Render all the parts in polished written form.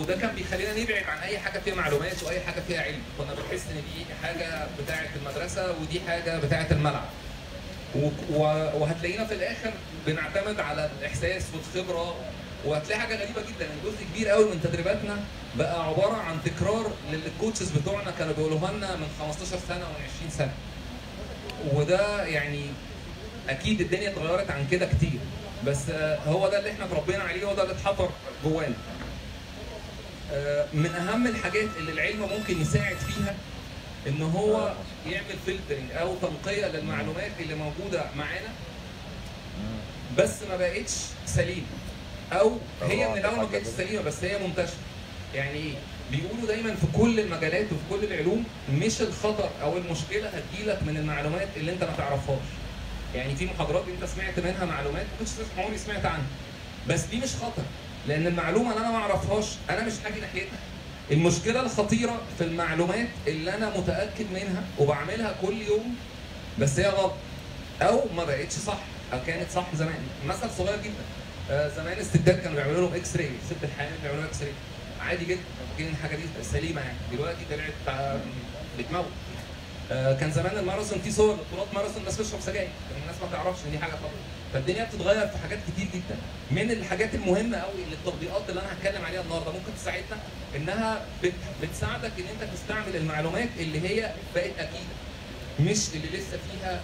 وده كان بيخلينا نبعد عن اي حاجه فيها معلومات واي حاجه فيها علم، كنا بنحس ان دي حاجه بتاعه المدرسه ودي حاجه بتاعه الملعب. وهتلاقينا في الاخر بنعتمد على الاحساس والخبره، وهتلاقي حاجه غريبه جدا ان جزء كبير قوي من تدريباتنا بقى عباره عن تكرار للي الكوتشز بتوعنا كانوا بيقولوها لنا من 15 سنه ومن 20 سنه. وده يعني اكيد الدنيا اتغيرت عن كده كتير، بس هو ده اللي احنا اتربينا عليه، وده اللي اتحفر جوانا. من اهم الحاجات اللي العلم ممكن يساعد فيها ان هو يعمل فلترنج او تنقيه للمعلومات اللي موجوده معانا بس ما بقتش سليمه، او هي من الاول ما كانتش سليمه بس هي منتشره. يعني ايه؟ بيقولوا دايما في كل المجالات وفي كل العلوم مش الخطر او المشكله هتجيلك من المعلومات اللي انت ما تعرفهاش. يعني في محاضرات انت سمعت منها معلومات ما كنتش عمري سمعت عنها، بس دي مش خطر، لان المعلومه اللي انا ما اعرفهاش انا مش هاجي ناحيتها. المشكله الخطيره في المعلومات اللي انا متاكد منها وبعملها كل يوم بس هي غلط او ما بقتش صح او كانت صح زمان. مثل صغير جدا، زمان الستات كانوا بيعملوا لهم اكس راي، ست الحامل بيعملوا لهم اكس راي عادي جدا، فاكرين الحاجه دي سليمه يعني. دلوقتي طلعت بتموت. كان زمان الماراثون فيه صور بطولات ماراثون الناس بتشرب سجاير، كان الناس ما تعرفش ان دي حاجه خطر. فالدنيا بتتغير في حاجات كتير جدا. من الحاجات المهمه قوي اللي التطبيقات اللي انا هتكلم عليها النهارده ممكن تساعدنا، انها بتساعدك ان انت تستعمل المعلومات اللي هي بقت اكيده، مش اللي لسه فيها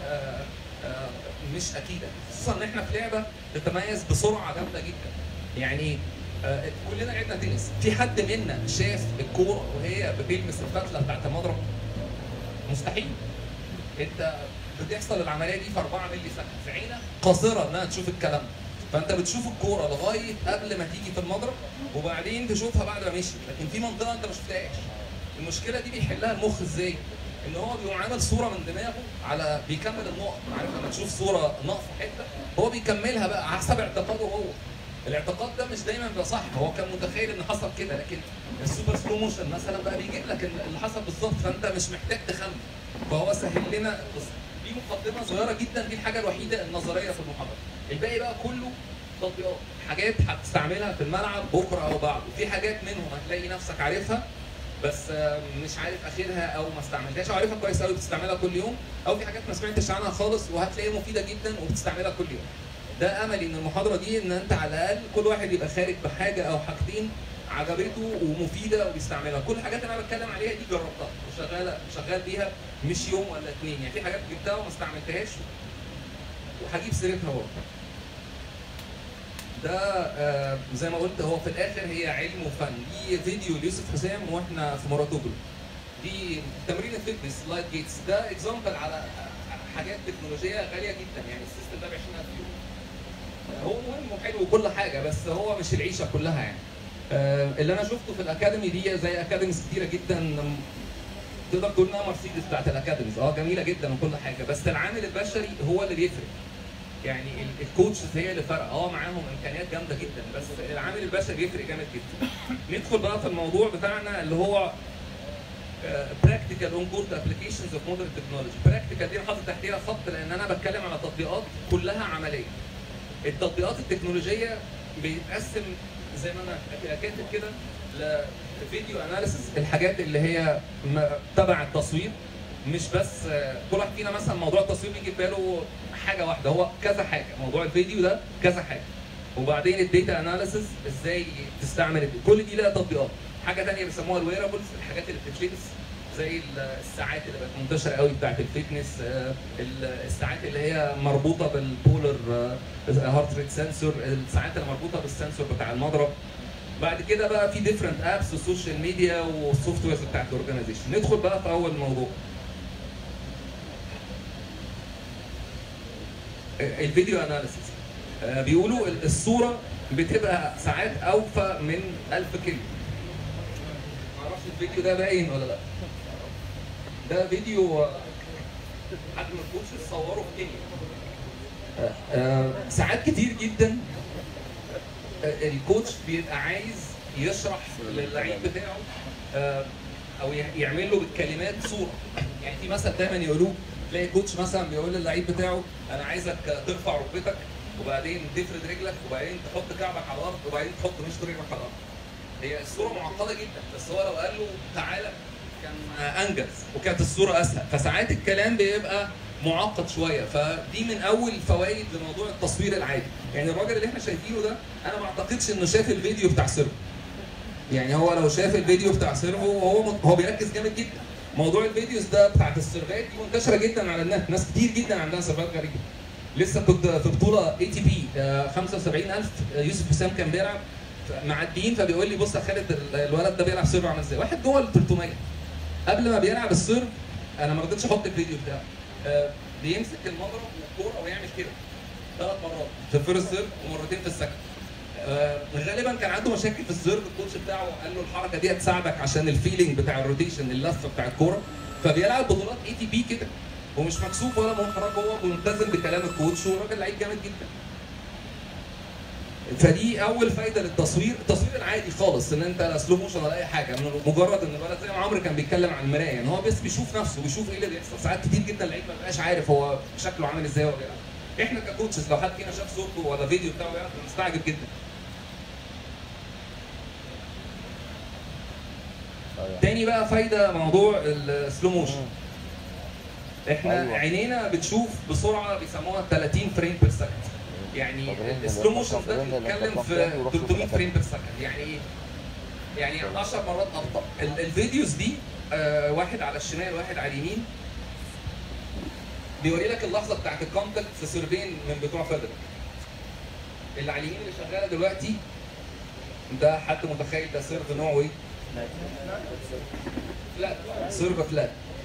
مش اكيده، خصوصا ان احنا في لعبه تتميز بسرعه جامده جدا. يعني كلنا لعبنا تنس، في حد منا شاف الكوره وهي بتلمس الفتله بتاعت المضرب؟ مستحيل. انت بتحصل العمليه دي في 4 مللي ثانيه، في عينك قاصره انها تشوف الكلام ده. فانت بتشوف الكوره لغايه قبل ما تيجي في المضرب وبعدين تشوفها بعد ما مشيت، لكن في منطقه انت ما شفتهاش. المشكله دي بيحلها المخ ازاي؟ ان هو بيقوم عامل صوره من دماغه على بيكمل النقط، عارف لما تشوف صوره ناقصه حته هو بيكملها بقى حسب اعتقاده هو. الاعتقاد ده مش دايما بيبقى صح، هو كان متخيل ان حصل كده، لكن السوبر سلو موشن مثلا بقى بيجيب لك اللي حصل بالظبط، فانت مش محتاج تخمن. فهو سهل لنا. دي مقدمه صغيره جدا، دي الحاجه الوحيده النظريه في المحاضره. الباقي بقى كله تطبيقات، حاجات هتستعملها في الملعب بكره او بعده. في حاجات منهم هتلاقي نفسك عارفها بس مش عارف اخرها او ما استعملتهاش، او عارفها كويس قوي بتستعملها كل يوم، او في حاجات ما سمعتش عنها خالص وهتلاقيها مفيده جدا وبتستعملها كل يوم. ده املي ان المحاضره دي ان انت على الاقل كل واحد يبقى خارج بحاجه او حاجتين عجبته ومفيده وبيستعملها. كل الحاجات اللي انا بتكلم عليها دي جربتها وشغال بيها مش يوم ولا اتنين، يعني في حاجات جبتها وما استعملتهاش وهجيب سيرتها برضه. ده زي ما قلت هو في الاخر هي علم وفن. دي فيديو ليوسف حسام واحنا في موراتوجلو، دي تمرين الفتنس لايت جيتس، ده اكزامبل على حاجات تكنولوجيه غاليه جدا. يعني السيستم ده ب 20000 يورو، هو مهم وحلو وكل حاجه بس هو مش العيشه كلها يعني. اللي انا شفته في الاكاديمي دي زي اكاديميز كتيره جدا تقدر تقول انها مرسيدس بتاعت الاكاديميز، جميله جدا وكل حاجه، بس العامل البشري هو اللي بيفرق. يعني الكوتشز هي اللي فرق، معاهم امكانيات جامده جدا بس العامل البشري بيفرق جامد جدا. ندخل بقى في الموضوع بتاعنا اللي هو براكتيكال اون كورت ابلكيشنز اوف مودرن تكنولوجي. براكتيكال دي انا حاطط تحتيها خط لان انا بتكلم على تطبيقات كلها عمليه. التطبيقات التكنولوجيه بيتقسم زي ما انا كاتب كده لفيديو اناليسيس، الحاجات اللي هي تبع التصوير، مش بس كل واحد فينا مثلا موضوع التصوير بيجي في باله حاجه واحده، هو كذا حاجه. موضوع الفيديو ده كذا حاجه، وبعدين الداتا اناليسيس ازاي تستعمل كل دي لها تطبيقات. حاجه ثانيه بيسموها الويرابلز، الحاجات اللي بتتلبس زي الساعات اللي بقت منتشره قوي بتاعت الفيتنس، الساعات اللي هي مربوطه بالبولر هارت ريت سنسور، الساعات اللي مربوطه بالسنسور بتاع المضرب. بعد كده بقى في ديفرنت ابس والسوشيال ميديا والسوفت ويرز بتاعت الاورجنايزيشن. ندخل بقى في اول موضوع، الفيديو اناليسيس. بيقولوا الصوره بتبقى ساعات اوفى من 1000 كلمه. معرفش الفيديو ده باين ولا لا. ده فيديو حد من الكوتشز صوره في كينيا. ساعات كتير جدا الكوتش بيبقى عايز يشرح للعيب بتاعه او يعمل له بالكلمات صوره. يعني في مثل دايما يقولوه، تلاقي كوتش مثلا بيقول للعيب بتاعه انا عايزك ترفع ركبتك وبعدين تفرد رجلك وبعدين تحط كعبك على الارض وبعدين تحط مشط رجلك على الارض. هي الصوره معقده جدا، بس هو لو قال له تعالى كان انجز وكانت الصوره اسهل. فساعات الكلام بيبقى معقد شويه، فدي من اول فوائد لموضوع التصوير العادي. يعني الراجل اللي احنا شايفينه ده انا ما اعتقدش انه شاف الفيديو بتاع سيرفو. يعني هو لو شاف الفيديو بتاع سيرفو هو بيركز جامد جدا. موضوع الفيديوز ده بتاعت السيرفات دي منتشره جدا على النت، ناس كتير جدا عندها سيرفات غريبه. لسه كنت في بطوله اي تي بي 75000، يوسف حسام كان بيلعب معديين، فبيقول لي بص يا خالد الولد ده بيلعب سيرف عامل ازاي؟ واحد جوه ال 300 قبل ما بيلعب السيرف، انا ما رضيتش احط الفيديو بتاعه، بيمسك المضرب والكوره ويعمل كده 3 مرات في الفيرست سيرف ومرتين في السكند. غالبا كان عنده مشاكل في السيرف، الكوتش بتاعه قال له الحركه دي هتساعدك عشان الفيلينج بتاع الروتيشن، اللفه بتاع الكوره. فبيلعب بطولات اي تي بي كده ومش مكسوف ولا محرج، هو ملتزم بكلام الكوتش وراجل لعيب جامد جدا. فدي اول فايده للتصوير، التصوير العادي خالص، ان انت لا سلو موشن ولا اي حاجه، مجرد ان الولد زي ما عمرو كان بيتكلم عن المرايه، يعني هو بس بيشوف نفسه، بيشوف ايه اللي بيحصل. ساعات كتير جدا اللعيب ما بيبقاش عارف هو شكله عامل ازاي ولا لا. احنا ككوتشز لو حد فينا شاف صورته ولا فيديو بتاعه بيعرف نستعجب جدا. تاني بقى فايده موضوع السلو موشن. احنا عينينا بتشوف بسرعه بيسموها 30 فريم بير سكند. يعني السلو موشن ده بيتكلم في 300 فريم بير سكند. يعني ايه؟ يعني 10 مرات ابطا. الفيديوز دي واحد على الشمال واحد على اليمين، بيوري لك اللحظه بتاعت الكونتاكت في سيرفين من بتوع فيدرر. اللي على اليمين اللي شغاله دلوقتي ده حد متخيل ده سيرف نوعه ايه؟ فلات، سيرف فلات.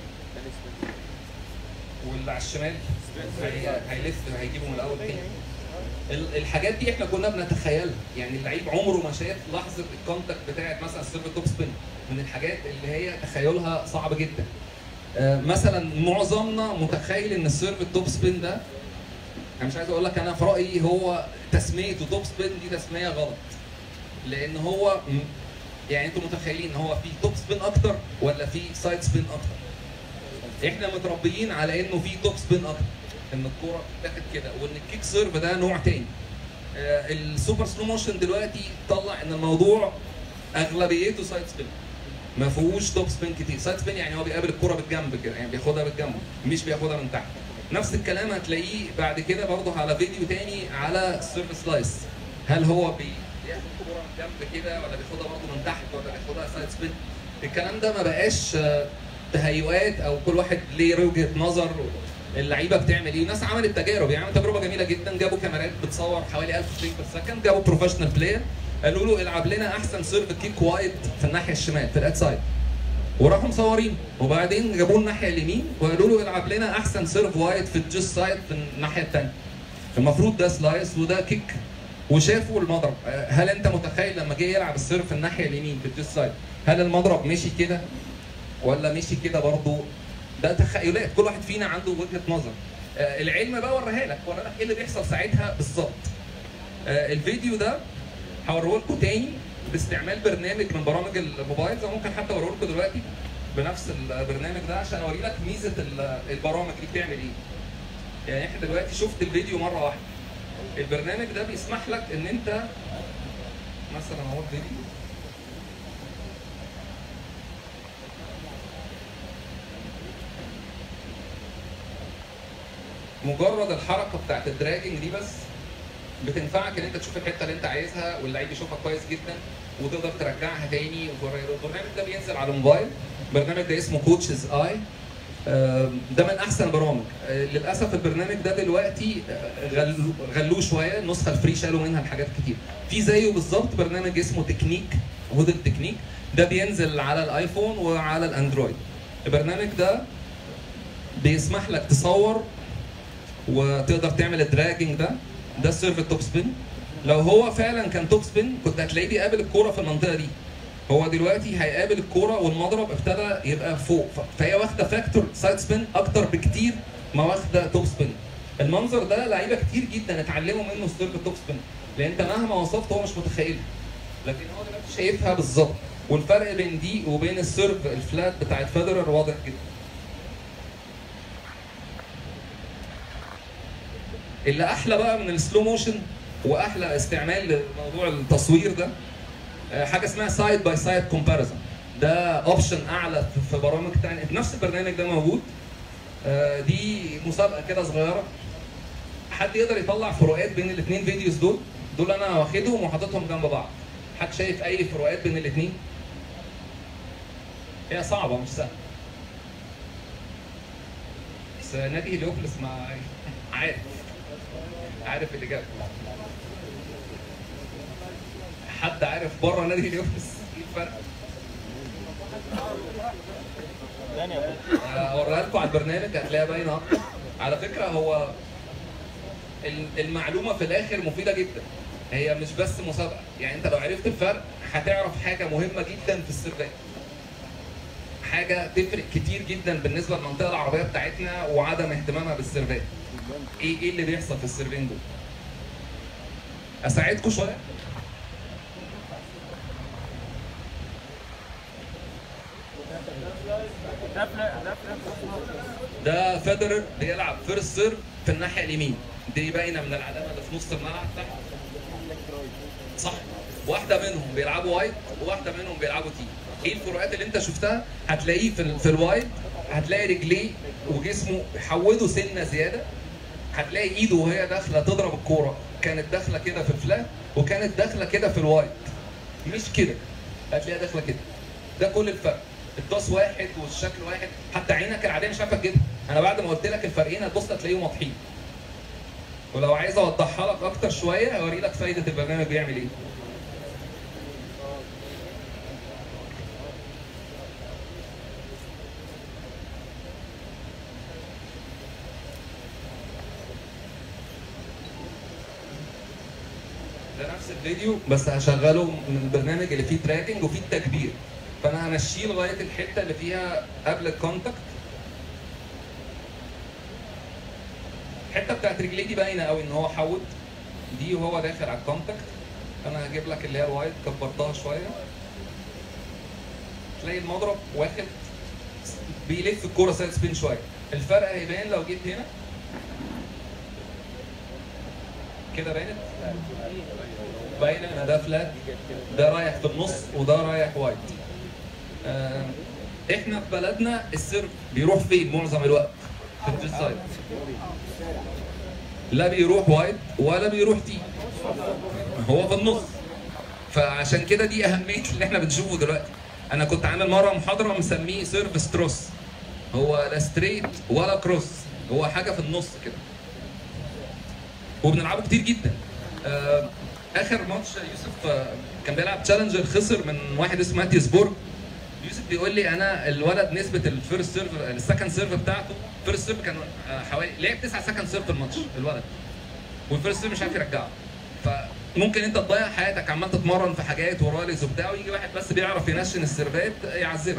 واللي على الشمال هيلف هيجيبه من الاول تاني. الحاجات دي احنا كنا بنتخيلها، يعني اللعيب عمره ما شاف لحظه الكونتاكت بتاعت مثلا السيرف توب سبين، من الحاجات اللي هي تخيلها صعب جدا. مثلا معظمنا متخيل ان السيرف التوب سبين ده، انا مش عايز اقول لك انا في رايي هو تسميته توب سبين دي تسميه غلط، لان هو يعني انتوا متخيلين ان هو في توب سبين اكتر ولا في سايد سبين اكتر؟ احنا متربيين على انه في توب سبين اكتر، ان الكوره بتتاخد كده، وان الكيك سيرف ده نوع تاني. السوبر سلو موشن دلوقتي طلع ان الموضوع اغلبيته سايد سبين، ما فيهوش توب سبين كتير. سايد سبين يعني هو بيقابل الكوره بالجنب كده، يعني بياخدها بالجنب مش بياخدها من تحت. نفس الكلام هتلاقيه بعد كده برضه على فيديو تاني على السيرف سلايس، هل هو بياخد الكوره من جنب كده ولا بياخدها برضه من تحت ولا بياخدها سايد سبين. الكلام ده ما بقاش تهيؤات او كل واحد ليه وجهه نظر. اللعيبه بتعمل ايه؟ ناس عملت تجارب، يعني عملت تجربه جميله جدا، جابوا كاميرات بتصور حوالي 1000 فريم بير سكند، جابوا بروفيشنال بلاير قالوا له العب لنا احسن سيرف كيك وايد في الناحيه الشمال في الاد سايد، وراحوا مصورين. وبعدين جابوه الناحيه اليمين وقالوا له العب لنا احسن سيرف وايد في الجست سايد في الناحيه الثانيه، المفروض ده سلايس وده كيك، وشافوا المضرب. هل انت متخيل لما جه يلعب السيرف الناحيه اليمين في الجست سايد هل المضرب مشي كده ولا مشي كده برضه؟ ده تخيلات، كل واحد فينا عنده وجهه نظر. العلم بقى وراها لك ايه اللي بيحصل ساعتها بالظبط. الفيديو ده هوريه لكم تاني باستعمال برنامج من برامج الموبايل، او ممكن حتى اوريه لكم دلوقتي بنفس البرنامج ده عشان اوري لك ميزه البرامج دي بتعمل ايه. يعني احنا دلوقتي شفت الفيديو مره واحده، البرنامج ده بيسمح لك ان انت مثلا اهو الفيديو مجرد الحركه بتاعت الدراجنج دي بس بتنفعك ان انت تشوف الحته اللي انت عايزها واللعيب يشوفها كويس جدا وتقدر ترجعها تاني. البرنامج ده بينزل على الموبايل، البرنامج ده اسمه كوتشز اي، ده من احسن البرامج. للاسف البرنامج ده دلوقتي غلوه شويه، النسخه الفري شالوا منها الحاجات كتير. في زيه بالظبط برنامج اسمه تكنيك، هودل تكنيك، ده بينزل على الايفون وعلى الاندرويد. البرنامج ده بيسمح لك تصور وتقدر تعمل الدراجنج ده السيرف التوب سبين. لو هو فعلا كان توب سبين كنت هتلاقيه بيقابل الكوره في المنطقه دي، هو دلوقتي هيقابل الكوره والمضرب ابتدى يبقى فوق، فهي واخده فاكتور سايد سبين اكتر بكتير ما واخده توب سبين. المنظر ده لعيبه كتير جدا اتعلموا منه السيرف التوب سبين، لان انت مهما وصفت هو مش متخيلها، لكن هو دلوقتي شايفها بالظبط. والفرق بين دي وبين السيرف الفلات بتاعت فيدرر واضح جدا. اللي احلى بقى من السلو موشن واحلى استعمال لموضوع التصوير ده حاجه اسمها سايد باي سايد كومباريزون، ده اوبشن اعلى في برامج ثانيه، نفس البرنامج ده موجود. دي مسابقه كده صغيره، حد يقدر يطلع فروقات بين الاثنين فيديوز دول انا واخدهم وحاططهم جنب بعض. حد شايف اي فروقات بين الاثنين؟ هي صعبه مش سهله، بس نادي هليوبلس ما عارف الاجابه. حد عارف بره نادي هليوبلس ايه الفرق؟ اوريها لكم على البرنامج هتلاقيها باينه اكتر. على فكره هو المعلومه في الاخر مفيده جدا، هي مش بس مسابقه، يعني انت لو عرفت الفرق هتعرف حاجه مهمه جدا في السيرفات، حاجه تفرق كتير جدا بالنسبه للمنطقه العربيه بتاعتنا وعدم اهتمامها بالسيرفات. ايه اللي بيحصل في السيرفين دول؟ اساعدكم شويه؟ ده فيدرر بيلعب فيرست سيرف في الناحيه اليمين، دي باينه من العلامه اللي في نص الملعب تحت. صح، واحده منهم بيلعبوا وايد وواحده منهم بيلعبوا تي. ايه الفروقات اللي انت شفتها؟ هتلاقيه في الوايد، هتلاقي رجليه وجسمه حودوا سنه زياده، هتلاقي ايده وهي داخله تضرب الكوره كانت داخله كده في الفلات وكانت داخله كده في الوايد، مش كده، هتلاقيها داخله كده. ده كل الفرق، الداس واحد والشكل واحد، حتى عينك العاديه مش عارفه تجيبها. انا بعد ما قلت لك الفرقين هتبص هتلاقيهم واضحين. ولو عايز اوضحها لك اكتر شويه هوري لك فايده البرنامج بيعمل ايه. ده نفس الفيديو بس هشغله من البرنامج اللي فيه تراكنج وفيه التكبير، فانا همشيه لغايه الحته اللي فيها قبل الكونتاكت. الحته بتاعت رجليه دي باينه قوي ان هو حود دي وهو داخل على الكونتاكت. انا هجيب لك اللي هي الوايد، كبرتها شويه، تلاقي المضرب واخد بيلف الكوره سايد سبين شويه. الفرق هيبان لو جيت هنا كده، باينه ان ده فلات، ده رايح في النص وده رايح وايد. احنا في بلدنا السيرف بيروح فين معظم الوقت؟ في الديس سايد، لا بيروح وايد ولا بيروح تي، هو في النص. فعشان كده دي اهميه اللي احنا بنشوفه دلوقتي. انا كنت عامل مره محاضره مسميه سيرف ستروس، هو لا ستريت ولا كروس، هو حاجه في النص كده، وبنلعبه كتير جدا. اخر ماتش يوسف كان بيلعب تشالنجر، خسر من واحد اسمه ماتيوس بورج. يوسف بيقول لي انا الولد نسبه الفيرست سيرف السكند سيرف بتاعته، فيرست سيرف كان حوالي لعب 9 سكند سيرف في الماتش الولد، والفيرست سيرف مش عارف يرجعه. فممكن انت تضيع حياتك عمال تتمرن في حاجات وراليز وبتاع، ويجي واحد بس بيعرف ينشن السيرفات يعذبك.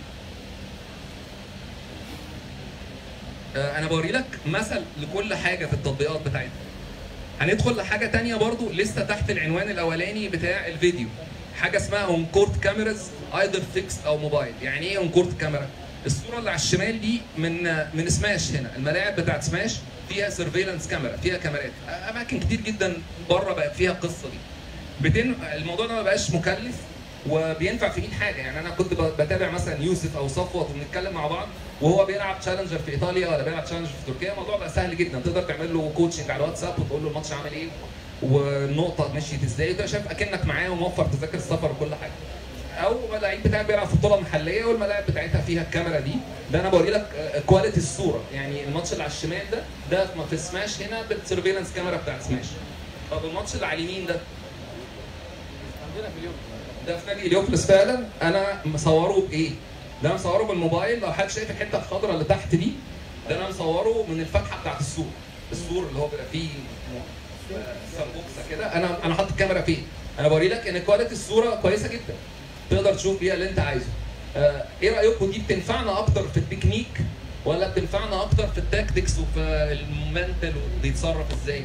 انا بوري لك مثل لكل حاجه في التطبيقات بتاعتنا. هندخل لحاجه ثانيه برضو لسه تحت العنوان الاولاني بتاع الفيديو، حاجه اسمها اون كورت كاميراز ايذر فيكس او موبايل. يعني ايه اون كورت كاميرا؟ الصوره اللي على الشمال دي من سماش، هنا الملاعب بتاعت سماش فيها سيرفيلانس كاميرا، فيها كاميرات، اماكن كتير جدا بره بقت فيها القصه دي. الموضوع ده ما بقاش مكلف وبينفع في ايد حاجه. يعني انا كنت بتابع مثلا يوسف او صفوت وبنتكلم مع بعض وهو بيلعب تشالنجر في ايطاليا ولا بيلعب تشالنجر في تركيا، الموضوع بقى سهل جدا، تقدر تعمل له كوتشنج على الواتساب وتقول له الماتش عامل ايه والنقطه مشيت ازاي، وانت شايف اكنك معاه وموفر تذاكر السفر وكل حاجه. او اللعيب بتاعك بيلعب في بطوله محليه والملاعب بتاعتها فيها الكاميرا دي. ده انا بوري لك كواليتي الصوره، يعني الماتش اللي على الشمال ده في سماش هنا بالسيرفيلانس كاميرا بتاعت سماش. طب الماتش اللي على اليمين ده ده في نادي هليوبلس فعلا، انا مصوره بايه؟ ده انا مصوره بالموبايل. لو حد شايف الحته الخضراء اللي تحت دي، ده انا مصوره من الفتحه بتاعت السور اللي هو بيبقى فيه سمبوكسه كده. انا حاطط الكاميرا فين؟ انا بوري لك ان كواليتي الصوره كويسه جدا، تقدر تشوف بيها اللي انت عايزه. ايه رايكم دي بتنفعنا اكتر في التكنيك ولا بتنفعنا اكتر في التاكتكس وفي المنتل وبيتصرف ازاي؟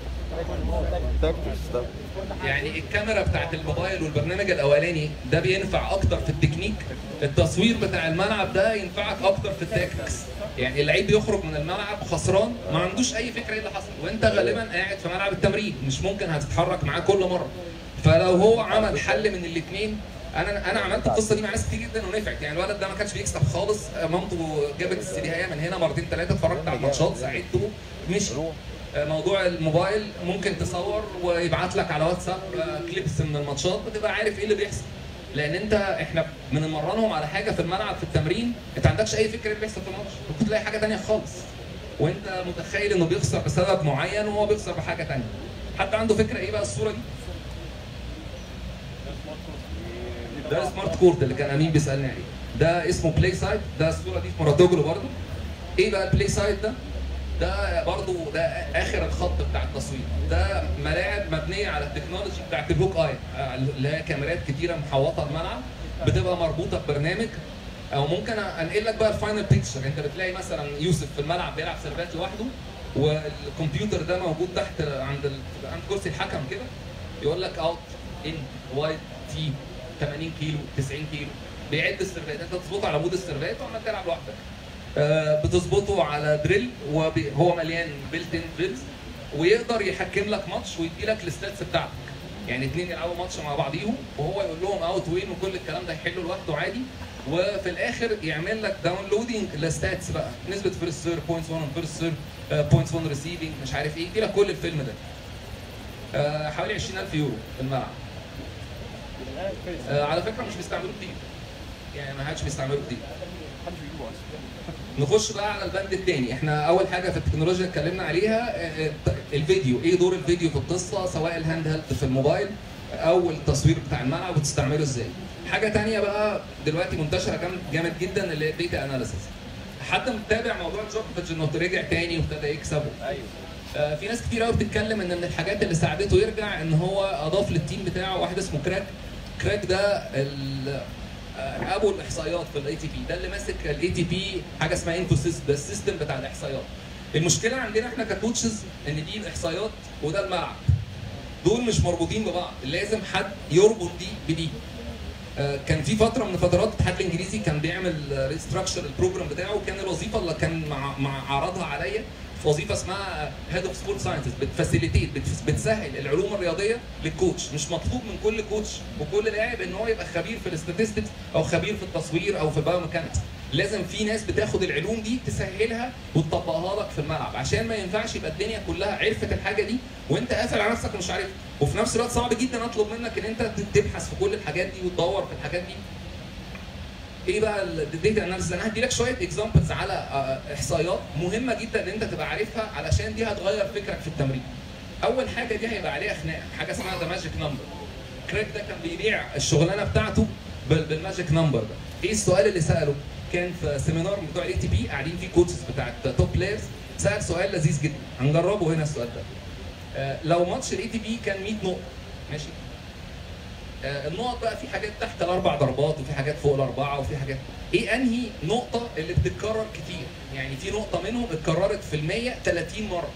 يعني الكاميرا بتاعت الموبايل والبرنامج الاولاني ده بينفع اكتر في التكنيك، التصوير بتاع الملعب ده ينفعك اكتر في التاكتكس. يعني اللعيب بيخرج من الملعب خسران ما عندوش اي فكره ايه اللي حصل، وانت غالبا قاعد في ملعب التمرين مش ممكن هتتحرك معاه كل مره، فلو هو عمل حل من الاثنين، انا عملت القصه دي مع ناس كتير جدا ونفعت. يعني الولد ده ما كانش بيكسب خالص، مامته جابت السيديهايه من هنا مرتين ثلاثه، اتفرجت على الماتشات ساعدته مشي. موضوع الموبايل ممكن تصور ويبعت لك على واتساب كليبس من الماتشات، بتبقى عارف ايه اللي بيحصل. لان احنا بنمرنهم على حاجه في الملعب في التمرين، انت ما عندكش اي فكره ايه اللي بيحصل في الماتش، ممكن تلاقي حاجه ثانيه خالص، وانت متخيل انه بيخسر بسبب معين وهو بيخسر بحاجه ثانيه. حد عنده فكره ايه بقى الصوره دي؟ ده سمارت كورت اللي كان امين بيسالني عليه، ده اسمه بلاي سايت. ده الصوره دي في مراتوجلو برضه. ايه بقى البلاي سايت ده؟ ده برضه ده اخر الخط بتاع التصوير. ده ملاعب مبنيه على التكنولوجي بتاعت الهوك اي، اللي هي كاميرات كتيره محوطه الملعب، بتبقى مربوطه ببرنامج. او ممكن انقل لك بقى الفاينل بيكتشر. انت بتلاقي مثلا يوسف في الملعب بيلعب سيرفات لوحده، والكمبيوتر ده موجود تحت عند كرسي الحكم كده، يقول لك اوت ان وايد تي 80 كيلو 90 كيلو، بيعد السيرفات. انت تظبطه على مود السيرفات وعمال تلعب لوحدك. بتظبطه على دريل، وهو مليان بيلت ان دريلز، ويقدر يحكم لك ماتش ويدي لك الستاتس بتاعتك. يعني اثنين يلعبوا ماتش مع بعضيهم وهو يقول لهم اوت وين وكل الكلام ده يحله لوحده عادي، وفي الاخر يعمل لك داونلودنج للستاتس بقى، نسبه فيرست سيرف، بوينتس 1 فيرست سيرف، بوينتس 1 ريسيفنج، مش عارف ايه، يدي لك كل الفيلم ده. حوالي 20000 يورو في الملعب. على فكره مش بيستعملوه كتير، يعني ما حدش بيستعمله كتير. نخش بقى على البند الثاني. احنا اول حاجه في التكنولوجيا اتكلمنا عليها الفيديو. ايه دور الفيديو في القصه، سواء الهاند هيلد في الموبايل او التصوير بتاع الملعب، وتستعمله ازاي. حاجه ثانيه بقى دلوقتي منتشره جامد جدا، اللي هي الداتا اناليسيس. حد متابع موضوع جوكوفيتش انه رجع تاني وابتدى يكسب؟ ايوه. في ناس كتير قوي بتتكلم ان من الحاجات اللي ساعدته يرجع ان هو اضاف للتيم بتاعه واحد اسمه كراك ده ابو الاحصائيات في الاي تي بي، ده اللي ماسك الاي تي بي، حاجه اسمها انفوسيس، ده السيستم بتاع الاحصائيات. المشكله عندنا احنا ككوتشز ان دي الاحصائيات وده الملعب، دول مش مربوطين ببعض، لازم حد يربط دي بدي. كان في فتره من فترات الاتحاد الانجليزي كان بيعمل ريستراكشر البروجرام بتاعه، وكان الوظيفه اللي كان عرضها عليا في وظيفه اسمها هيد اوف سبورت ساينسز، بتفاسيليتيت، بتسهل العلوم الرياضيه للكوتش. مش مطلوب من كل كوتش وكل لاعب ان هو يبقى خبير في الاستاتستكس او خبير في التصوير او في البايوميكانكس، لازم في ناس بتاخد العلوم دي تسهلها وتطبقها لك في الملعب، عشان ما ينفعش يبقى الدنيا كلها عرفت الحاجه دي وانت قافل على نفسك ومش عارف. وفي نفس الوقت صعب جدا اطلب منك ان انت تبحث في كل الحاجات دي وتدور في الحاجات دي. ايه بقى الداتا اناليسيس؟ انا هدي لك شويه اكزامبلز على احصائيات مهمه جدا ان انت تبقى عارفها، علشان دي هتغير فكرك في التمرين. اول حاجه دي هيبقى عليها خناقه، حاجه اسمها ذا ماجيك نمبر. كريك ده كان بيبيع الشغلانه بتاعته بالماجيك نمبر ده. ايه السؤال اللي ساله؟ كان في سيمينار بتوع الاي تي بي، قاعدين فيه كوتشز بتاعت توب بلايرز، سال سؤال لذيذ جدا، هنجربه هنا السؤال ده. لو ماتش الاي تي بي كان 100 نقطه، ماشي؟ النقط بقى في حاجات تحت الاربع ضربات، وفي حاجات فوق الاربعه، وفي حاجات. ايه انهي نقطه اللي بتتكرر كتير؟ يعني في نقطه منهم اتكررت في المية 30 مره.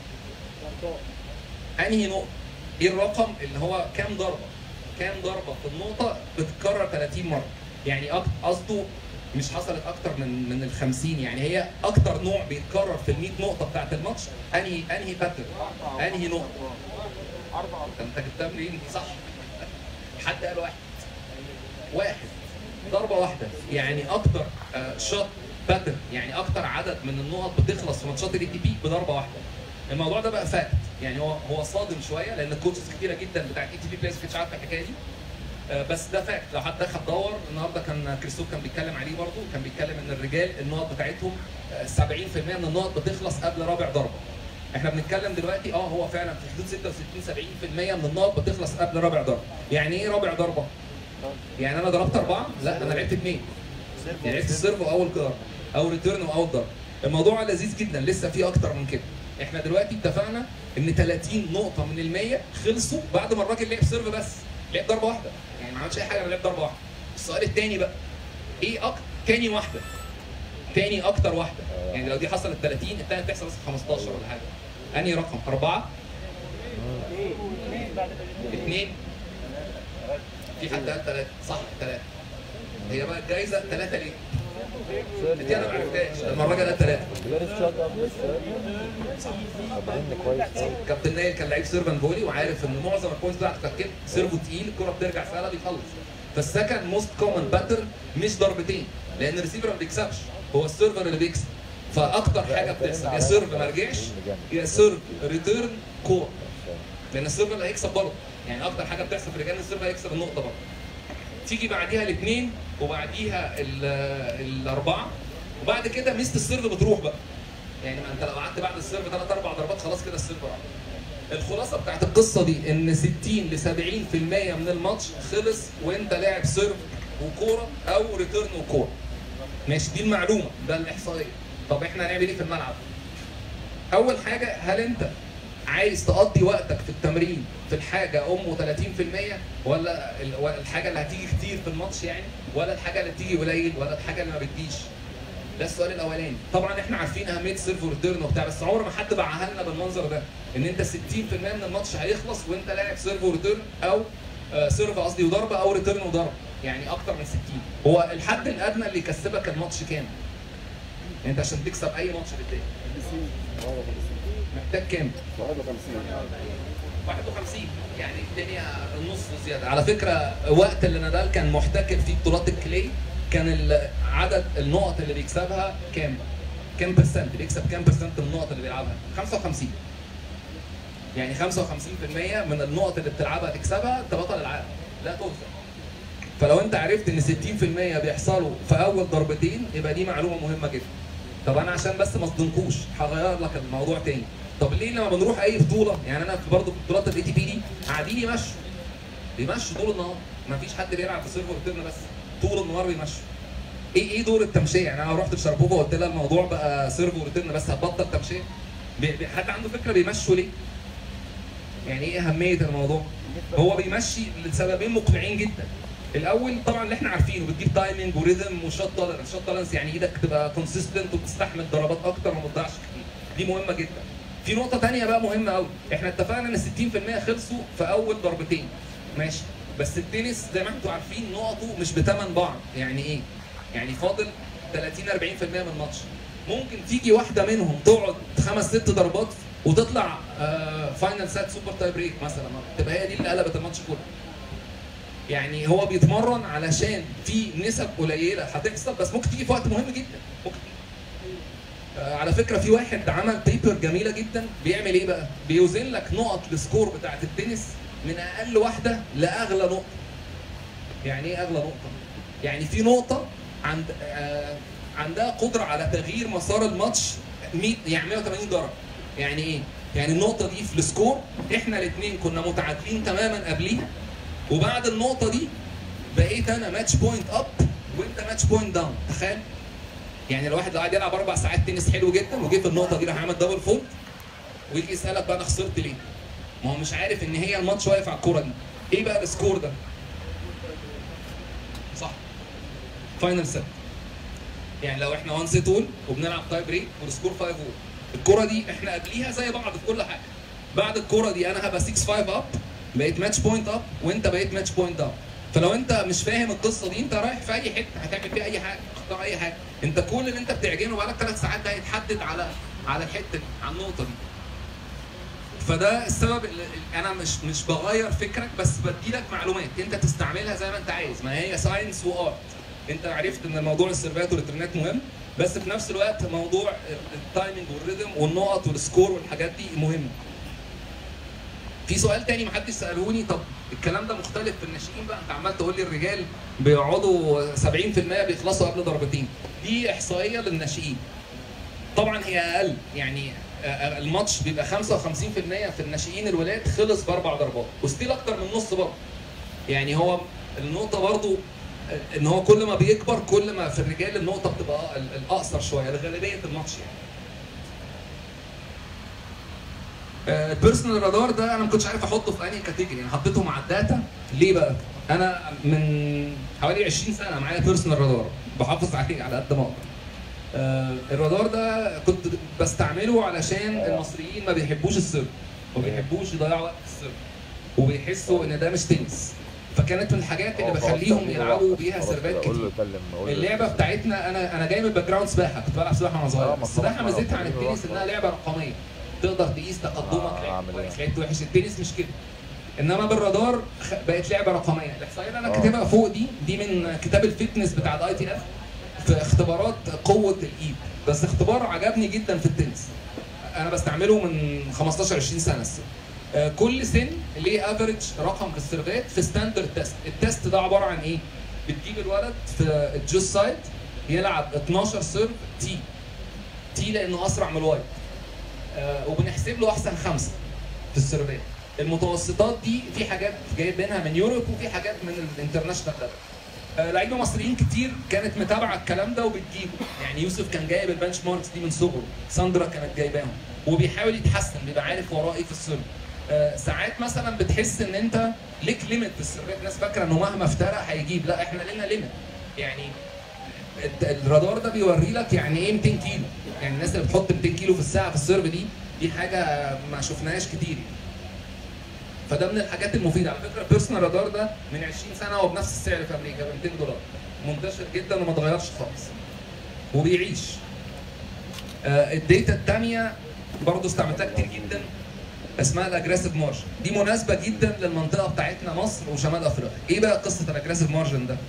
انهي نقطه؟ ايه الرقم اللي هو كام ضربه؟ كام ضربه في النقطه بتتكرر 30 مره؟ يعني قصده مش حصلت اكتر من ال 50، يعني هي اكتر نوع بيتكرر في ال 100 نقطه بتاعت الماتش. انهي باترن؟ انهي نقطه؟ انت جبتها منين؟ صح. حد قال واحد ضربه واحده، يعني اكتر شوت باترن، يعني اكتر عدد من النقط بتخلص في ماتشات الاي تي بي بضربه واحده. الموضوع ده بقى فاكت، يعني هو صادم شويه لان الكوتشز كتيره جدا بتاعت الاي تي بي بلايرز مش عارفه الحكايه دي، بس ده فاكت. لو حد دخل دور النهارده، كان كريستوف كان بيتكلم عليه برضه، كان بيتكلم ان الرجال النقط بتاعتهم 70% من النقط بتخلص قبل رابع ضربه. احنا بنتكلم دلوقتي هو فعلا في حدود 66 70% من النقط بتخلص قبل رابع ضربه. يعني ايه رابع ضربه؟ يعني انا ضربت 4؟ لا، انا لعبت 2. يعني لعبت السيرف واول ضربه، او ريتيرن واول ضربه. الموضوع لذيذ جدا، لسه في اكتر من كده. احنا دلوقتي اتفقنا ان 30 نقطه من ال100 خلصوا بعد ما الراجل لعب سيرف بس، لعب ضربه واحده، يعني ما عملش اي حاجه، انا لعب ضربه واحده. السؤال الثاني بقى، ايه تاني واحده؟ تاني اكتر واحده، يعني لو دي حصلت 30 الثانيه بتحصل بس 15 ولا حاجه. انهي رقم؟ 4؟ 2؟ في حد قال 3؟ صح 3. هي بقى الجايزه 3 ليه؟ دي انا ما عرفتهاش، المره جت 3. كابتن نايل كان لعيب سيرفن فولي وعارف ان معظم البوينتس بتاعته كانت كده، سيرفو تقيل، الكره بترجع سهله بيخلص. فالسكند موست كومن باترن مش ضربتين، لان الريسيفر ما بيكسبش، هو السيرفر اللي بيكسب. فاكتر حاجه بتحصل يا سيرف ما رجعش، يا سيرف ريتيرن كور، لان السيرفر اللي هيكسب برضه. يعني اكتر حاجه بتحصل في رجال السيرفر هيكسب النقطه برضه. تيجي بعديها الاثنين وبعديها الاربعه، وبعد كده ميزه السيرف بتروح بقى. يعني ما انت لو قعدت بعد السيرف 3 4 ضربات خلاص كده السيرف راح. الخلاصه بتاعت القصه دي ان 60 ل 70% من الماتش خلص وانت لاعب سيرف وكوره او ريتيرن وكوره. ماشي، دي المعلومه، ده الاحصائيه. طب احنا هنعمل ايه في الملعب؟ اول حاجه، هل انت عايز تقضي وقتك في التمرين في الحاجه 30% ولا الحاجه اللي هتيجي كتير في الماتش يعني، ولا الحاجه اللي بتيجي قليل، ولا الحاجه اللي ما بتجيش؟ ده السؤال الاولاني. طبعا احنا عارفين اهميه سيرف وريتيرن وبتاع، بس عمر ما حد بعها لنا بالمنظر ده، ان انت 60% من الماتش هيخلص وانت لاعب سيرف وريتيرن، او سيرف قصدي وضربه، او ريتيرن وضربه، يعني اكتر من 60. هو الحد الادنى اللي يكسبك الماتش كام؟ يعني انت عشان تكسب اي ماتش بتلاقي محتاج كام؟ 51. يعني الدنيا النص زياده. على فكره وقت اللي نادال كان محتكر في بطولات الكلي كان عدد النقط اللي بيكسبها كام برسنت؟ بيكسب كام برسنت من النقط اللي بيلعبها؟ 55. يعني 55% من النقط اللي بتلعبها تكسبها انت بطل العالم، لا تهزر. فلو انت عرفت ان 60% بيحصلوا في اول ضربتين يبقى دي معلومه مهمه جدا. طب انا عشان بس ما اصدمكوش هغير لك الموضوع تاني. طب ليه لما بنروح اي بطوله، يعني انا برضه في بطولات الاي تي بي دي قاعدين بيمشوا طول النهار، ما فيش حد بيلعب في سيرفر ريتيرن بس، طول النهار بيمشوا. ايه دور التمشيه؟ يعني انا رحت في شربوفه وقلت لها الموضوع بقى سيرفر ريتيرن بس هتبطل تمشيه؟ حد عنده فكره بيمشوا ليه؟ يعني ايه اهميه الموضوع؟ هو بيمشي لسببين مقنعين جدا. الاول طبعا اللي احنا عارفينه، بتجيب تايمنج وريزم وشوت تولرنس. شوت تولرنس يعني ايدك تبقى كونسيستنت وبتستحمل ضربات اكتر وما تضيعش كتير، دي مهمه جدا. في نقطه ثانيه بقى مهمه قوي، احنا اتفقنا ان 60% خلصوا في اول ضربتين، ماشي، بس التنس زي ما انتم عارفين نقطه مش بثمن بعض. يعني ايه؟ يعني فاضل 30 40% من الماتش، ممكن تيجي واحده منهم تقعد 5 6 ضربات وتطلع فاينل سات سوبر تاي بريك مثلا، تبقى هي دي اللي قلبت الماتش كله. يعني هو بيتمرن علشان في نسب قليله هتحصل، بس ممكن تيجي في وقت مهم جدا. ممكن على فكره في واحد عمل بيبر جميله جدا، بيعمل ايه بقى؟ بيوزن لك نقط السكور بتاعت التنس من اقل واحده لاغلى نقطه. يعني ايه اغلى نقطه؟ يعني في نقطه عندها قدره على تغيير مسار الماتش 100 يعني 180 درجه. يعني ايه؟ يعني النقطه دي في السكور احنا الاثنين كنا متعادلين تماما قبليها، وبعد النقطه دي بقيت انا ماتش بوينت اب وانت ماتش بوينت داون. تخيل يعني لو قاعد يلعب 4 ساعات تنس حلو جدا وجه في النقطه دي راح عامل دبل فولد، ويجي يسالك بقى انا خسرت ليه؟ ما هو مش عارف ان هي الماتش واقف على الكوره دي. ايه بقى السكور ده؟ صح، فاينل سيت. يعني لو احنا 1 سيت اول وبنلعب تاي بريك والسكور 5 اول، الكوره دي احنا قبليها زي بعض في كل حاجه. بعد الكوره دي انا هبقى 6 5 اب، بقيت ماتش بوينت اب، وانت بقيت ماتش بوينت داون. فلو انت مش فاهم القصه دي، انت رايح في اي حته هتعمل فيها اي حاجه، تختار اي حاجه، انت كل اللي انت بتعجنه بقالك 3 ساعات ده هيتحدد على الحته دي، على النقطه دي. فده السبب اللي انا مش بغير فكرك، بس بديلك معلومات انت تستعملها زي ما انت عايز. ما هي ساينس وارت. انت عرفت ان موضوع السيرفات والريترنات مهم، بس في نفس الوقت موضوع التايمنج والريذم والنقط والسكور والحاجات دي مهمه. في سؤال تاني محدش سالوني، طب الكلام ده مختلف في الناشئين بقى؟ انت عمال تقول لي الرجال بيقعدوا 70% بيخلصوا قبل ضربتين. دي احصائيه للناشئين. طبعا هي اقل، يعني الماتش بيبقى 55% في الناشئين الولاد خلص ب4 ضربات، وستيل اكتر من نص برضه. يعني هو النقطه برضه ان هو كل ما بيكبر كل ما في الرجال النقطه بتبقى الاقصر شويه لغالبيه الماتش يعني. البيرسونال رادار ده انا ما كنتش عارف احطه في انهي كاتيجوري، يعني حطيته مع الداتا. ليه بقى؟ انا من حوالي 20 سنه معايا بيرسونال رادار بحافظ عليه على قد ما اقدر. الرادار ده كنت بستعمله علشان المصريين ما بيحبوش السيرف، ما بيحبوش يضيعوا وقت في السيرف، وبيحسوا ان ده مش تنس. فكانت من الحاجات اللي بخليهم يلعبوا بيها سيرفات كتير. اللعبه بتاعتنا انا جاي من باك جراوند سباحه، كنت بلعب سباحه وانا صغير. السباحه ميزتها عن التنس انها لعبه رقميه، تقدر تقيس تقدمك، لعبت وحش. التنس مش كده، انما بالرادار بقت لعبه رقميه. الاحصائيه اللي انا كاتبها فوق دي من كتاب الفتنس بتاع الاي تي اف في اختبارات قوه الايد، بس اختبار عجبني جدا في التنس. انا بستعمله من 15 20 سنه. كل سن ليه افريج رقم في السيرفات في ستاندرد تيست. التيست ده عباره عن ايه؟ بتجيب الولد في الجوز سايد يلعب 12 سيرف تي لانه اسرع من الوايد، وبنحسب له احسن 5 في السيرفات. المتوسطات دي في حاجات جايبينها من يوروب وفي حاجات من الانترناشونال ليفل. لعيبه مصريين كتير كانت متابعه الكلام ده وبتجيبه، يعني يوسف كان جايب البنش ماركس دي من صغره، ساندرا كانت جايباهم، وبيحاول يتحسن، بيبقى عارف وراه ايه في السيرف. ساعات مثلا بتحس ان انت ليك ليميت في السيرفات، الناس فاكره انه مهما افترى هيجيب، لا احنا لنا ليميت. يعني الرادار ده بيوري لك يعني ايه 200 كيلو، يعني الناس اللي بتحط 200 كيلو في الساعه في السيرف دي حاجه ما شفناهاش كتير. فده من الحاجات المفيده. على فكره البيرسونال رادار ده من 20 سنه هو بنفس السعر في امريكا ب $200، منتشر جدا وما اتغيرش خالص وبيعيش. الداتا الثانيه برضه استعملتها كتير جدا، اسمها الاجريسيف مارجن. دي مناسبه جدا للمنطقه بتاعتنا مصر وشمال افريقيا. ايه بقى قصه الاجريسيف مارجن ده؟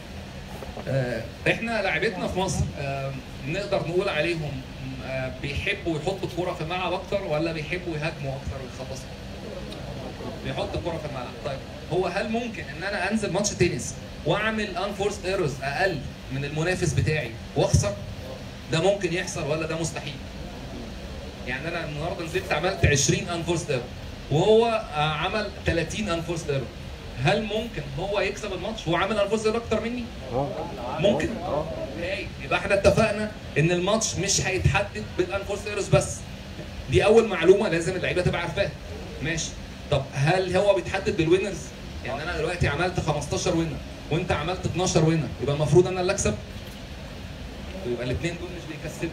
احنا لعيبتنا في مصر نقدر نقول عليهم بيحبوا يحطوا الكوره في الملعب اكتر ولا بيحبوا يهاجموا اكتر ويخلصوا؟ بيحط الكوره في الملعب. طيب هو هل ممكن ان انا انزل ماتش تنس واعمل انفورس ايرورز اقل من المنافس بتاعي واخسر؟ ده ممكن يحصل ولا ده مستحيل؟ يعني انا النهارده نزلت عملت 20 انفورس ايرور وهو عمل 30 انفورس ايرور، هل ممكن هو يكسب الماتش وهو عامل انفورس ايرور اكتر مني؟ ممكن. يبقى احنا اتفقنا ان الماتش مش هيتحدد بالانفورس ايرورز بس. دي اول معلومه لازم اللعيبه تبقى عارفاها. ماشي. طب هل هو بيتحدد بالوينرز؟ يعني انا دلوقتي عملت 15 وينر وانت عملت 12 وينر، يبقى المفروض انا اللي اكسب؟ يبقى الاثنين دول مش بيكسبوا.